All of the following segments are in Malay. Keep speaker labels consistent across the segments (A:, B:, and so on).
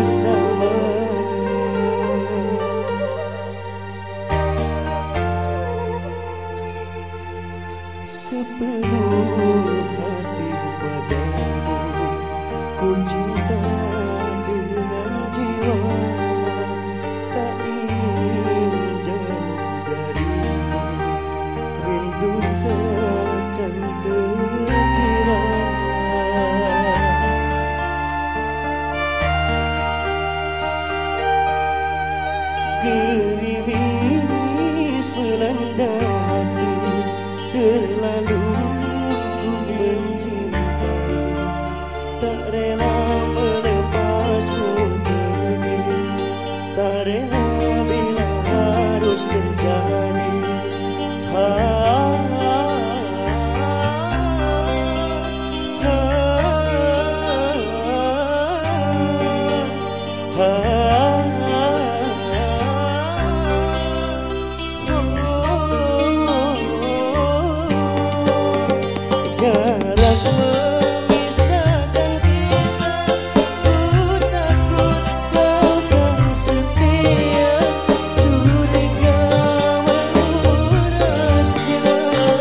A: Sepenuh hati padamu, ku cinta dengan jiwa, tak ingin jauh darimu, rindu takkan terkira. Gerimis melanda hati, terlalu ku mencintai, tak rela melepasmu pergi, tak rela bila harus terjadi. Jarak memisahkan kita, ku takut kau tak setia, curiga menguras jiwa.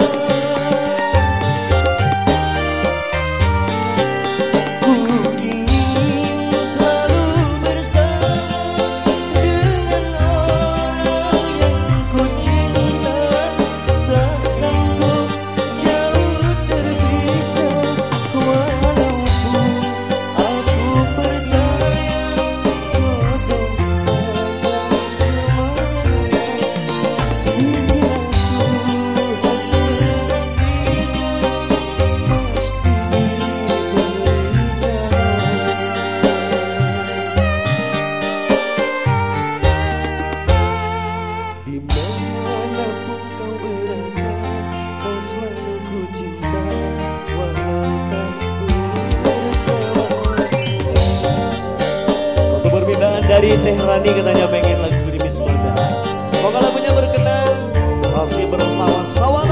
A: Ku ingin selalu bersama dengan orang yang ku cinta, tak sanggup jauh terpisah, walaupun aku percaya jodoh akan kemana. Bila Tuhan menakdirkan, pasti berjalan. Dimanapun kau berada, kau selalu ku cinta, walau tak bersama. Satu permintaan dari Teh Rani, katanya pengen lagu Gerimis Melanda. Semoga lagunya berkenan. Masih bersama Sawana.